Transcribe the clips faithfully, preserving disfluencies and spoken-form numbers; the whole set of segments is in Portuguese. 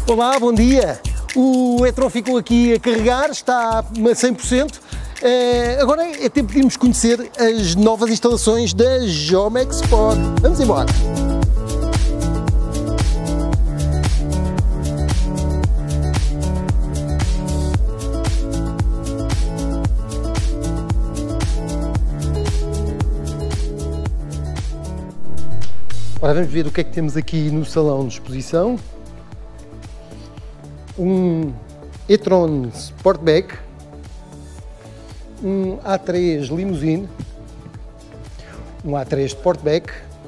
Olá, bom dia. O e-tron ficou aqui a carregar, está a cem por cento. Uh, agora é tempo de irmos conhecer as novas instalações da Jomex Sport. Vamos embora. Ora, vamos ver o que é que temos aqui no salão de exposição. Um e-tron Sportback, um A três Limousine, um A três Sportback,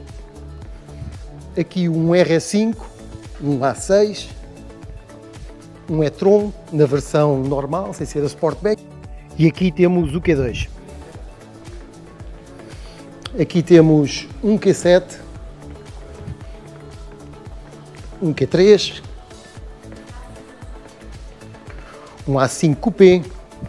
aqui um R S cinco, um A seis, um e-tron na versão normal, sem ser a Sportback, e aqui temos o Q dois. Aqui temos um Q sete, um Q três, um A cinco Coupé,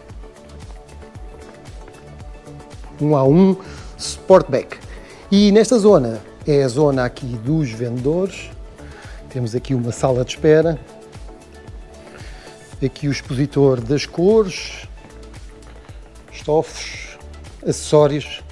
um A um Sportback. E nesta zona é a zona aqui dos vendedores. Temos aqui uma sala de espera, aqui o expositor das cores, estofos, acessórios.